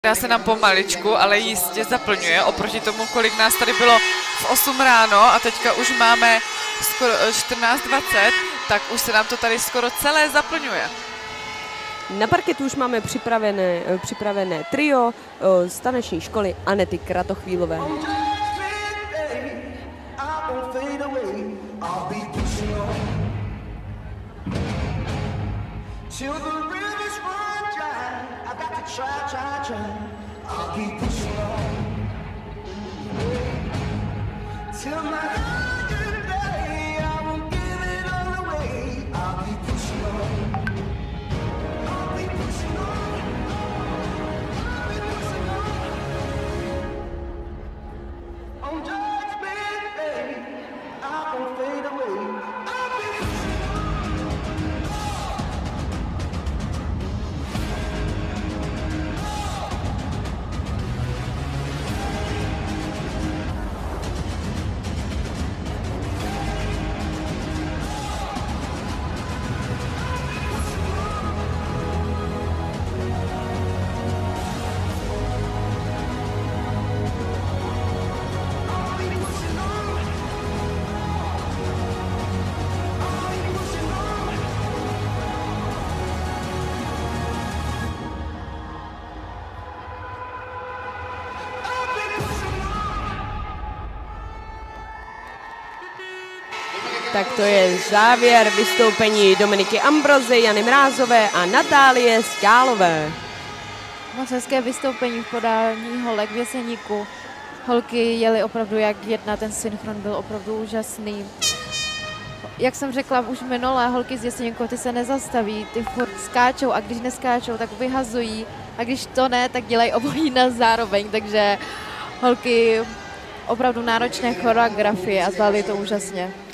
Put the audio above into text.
která se nám pomaličku, ale jistě zaplňuje oproti tomu, kolik nás tady bylo v 8 ráno a teďka už máme skoro 14:20, tak už se nám to tady skoro celé zaplňuje. Na parketu už máme připravené trio z taneční školy Anety Kratochvílové. Tak to je závěr vystoupení Dominiky Ambrozy, Jany Mrázové a Natálie Skálové. Moc hezké vystoupení v podání holek v Jeseníku. Holky jely opravdu jak jedna, ten synchron byl opravdu úžasný. Jak jsem řekla už minulé, holky z Jeseníku, ty se nezastaví, ty furt skáčou a když neskáčou, tak vyhazují a když to ne, tak dělají obojí na zároveň, takže holky opravdu náročné choreografie a zvládly to úžasně.